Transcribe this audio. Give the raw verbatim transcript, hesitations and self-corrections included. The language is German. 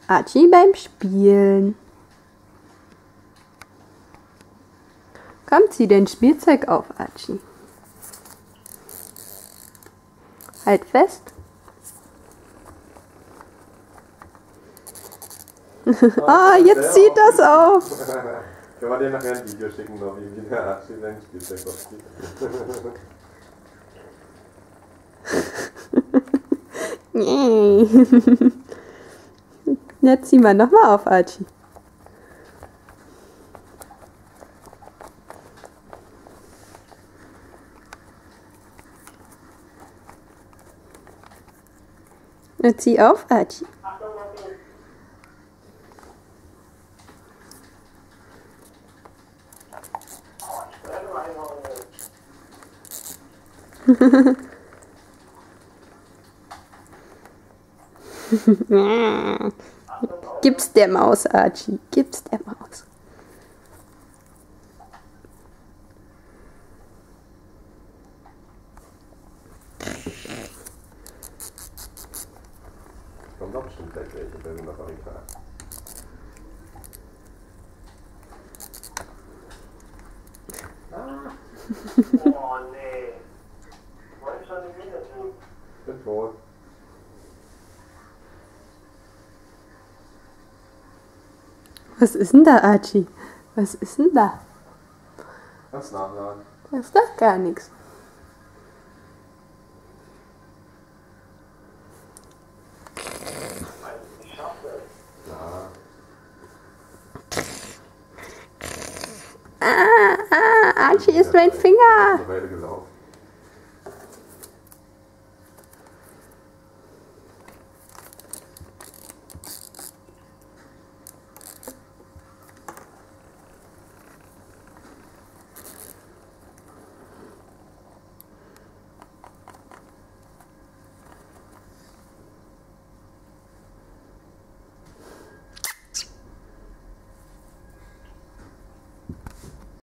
Archi beim Spielen. Komm, zieh dein Spielzeug auf, Archi. Halt fest. Ah, oh, jetzt zieht das auf. Können wir dir nachher ein Video schicken, noch wie der Archi sein Spielzeug aufzieht? Jetzt zieh mal nochmal auf, Archi. Na, zieh auf, Archi. Gib's der Maus, Archi. Gib's der Maus. Kommt doch bestimmt gleich welche, wenn du noch nicht hast. Oh nee. Wollte ich schon nicht wieder tun. Bin tot. Was ist denn da, Archi? Was ist denn da? Kannst nachladen. Das ist doch gar nichts. Ich schaffe es. Ja. Ah, ah, Archi ist mein Finger. Eine Weile gelaufen.